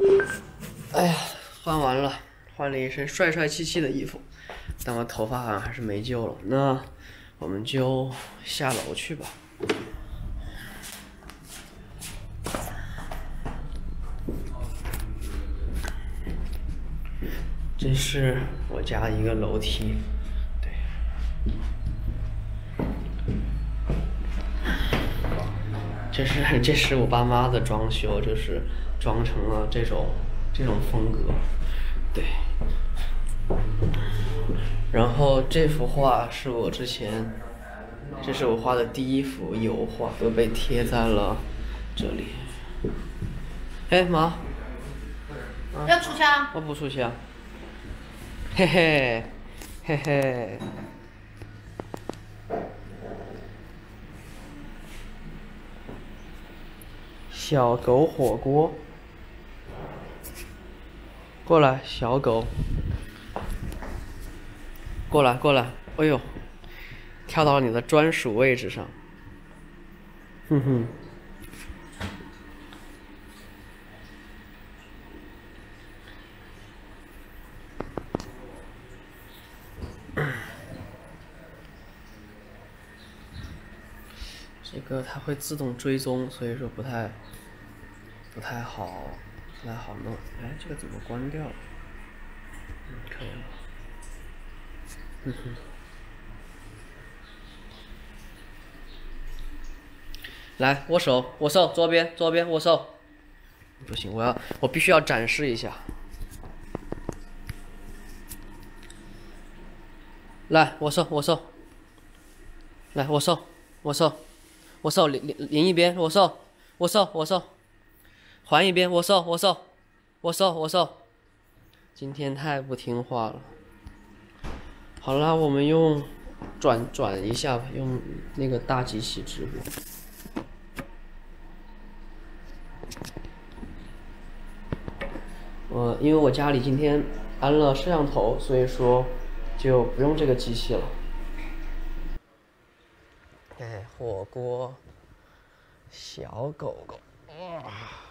哎呀，换完了，换了一身帅帅气气的衣服，但我头发好像还是没救了。那我们就下楼去吧。这是我家的一个楼梯，对。这是我爸妈的装修，就是装成了这种风格，对。然后这幅画是我之前，这是我画的第一幅油画，都被贴在了这里。哎妈， 要出去啊？ 我不出去啊。嘿嘿，嘿嘿。小狗火锅，过来，小狗，过来过来，哎呦，跳到你的专属位置上，哼哼。这个它会自动追踪，所以说不太好弄。哎，这个怎么关掉了？可以了。哼哼。来，握手，握手，左边，左边，握手。不行，我必须要展示一下。来，握手，握手。来，握手，握手，握手，另一边，握手，握手，握手。换一边，握手，握手，握手，握手。今天太不听话了。好啦，我们用转一下吧，用那个大机器直播。因为我家里今天安了摄像头，所以说就不用这个机器了。哎，火锅，小狗狗，哇！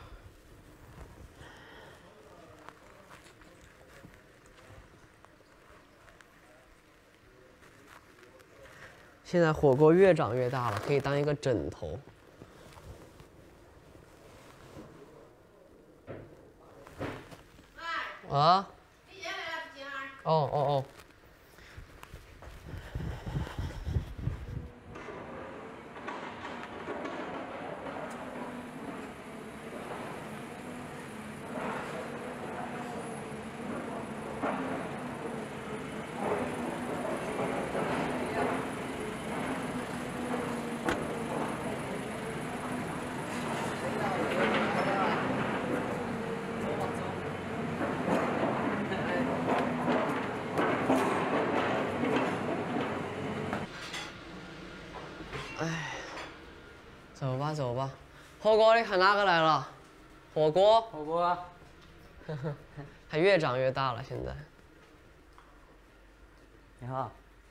现在火锅越长越大了，可以当一个枕头。啊？哦哦哦。哎，走吧走吧，火锅你看哪个来了？火锅。 火锅。 它越长越大了，现在。 你好。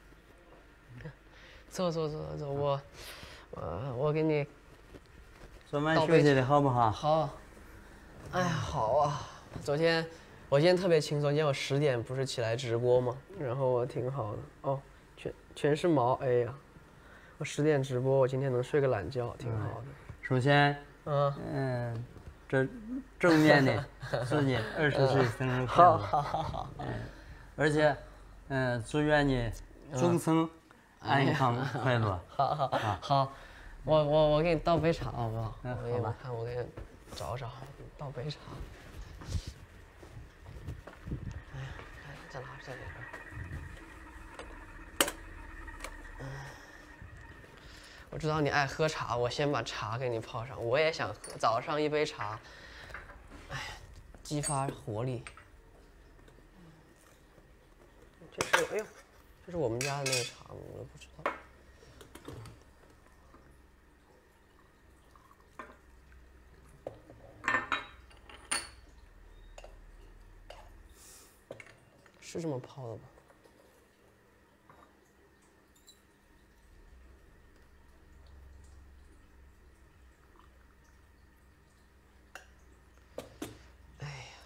走走走走，我给你。 昨晚休息的好不好？ 好。哎呀，好啊！我今天特别轻松，今天我10点不是起来直播吗？然后我挺好的哦，全是毛，哎呀！我10点直播，我今天能睡个懒觉，挺好的。 首先，这正面的祝你20岁生日快乐。 好。 而且，祝愿你终生安康快乐。 好，我给你倒杯茶好不好？ 好吧。 我给你找倒杯茶。哎呀，在哪？在里边。我知道你爱喝茶，我先把茶给你泡上。我也想喝，早上一杯茶，哎，激发活力。哎呦，这是我们家的那个茶吗？我都不知道。是这么泡的吗？哎呀，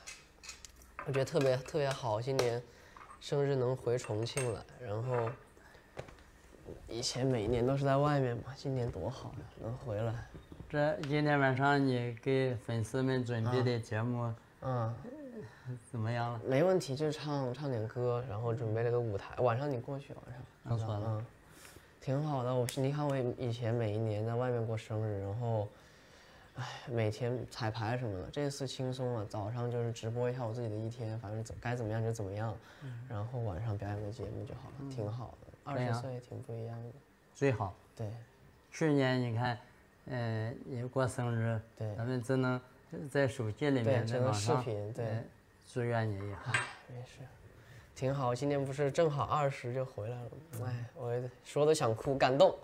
我觉得特别好，今年生日能回重庆来，然后以前每一年都是在外面嘛，今年多好呀，能回来。 这今天晚上你给粉丝们准备的节目，怎么样了？ 没问题，就是唱点歌，然后准备了个舞台。晚上你过去，晚上。挺好的。你看我以前每一年在外面过生日，然后，每天彩排什么的。这次轻松了，早上就是直播一下我自己的一天，反正该怎么样就怎么样，然后晚上表演个节目就好了，挺好的。20岁挺不一样的。 最好。 对。 去年你看，也过生日， 对， 咱们只能在手机里面在网上视频，对， 祝愿你也好。 没事。挺好，今年不是正好20就回来了吗？我说都想哭，感动。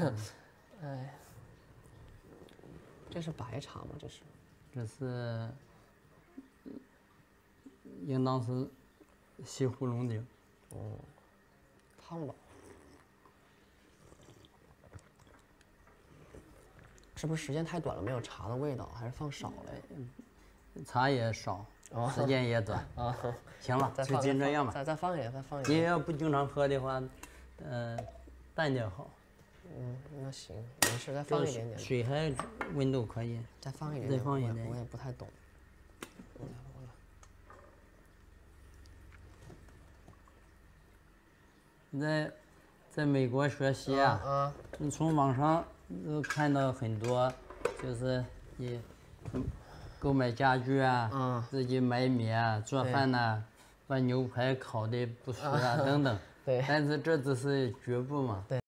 这是白茶吗？ 这是应当是西湖龙井。 烫吧？是不是时间太短了，没有茶的味道，还是放少了？ 茶也少，时间也短。行了，就尽这样吧。 再放一点，再放一点。 你要不经常喝的话，淡点好。 那行，没事，再放一点点。 水还温度可以。 再放一点。 再放一点。 我也不太懂。 在美国学习啊，你从网上都看到很多，就是你购买家具啊，自己买米啊，做饭呐，把牛排烤的不熟啊等等。 对。 但是这只是局部嘛。 对。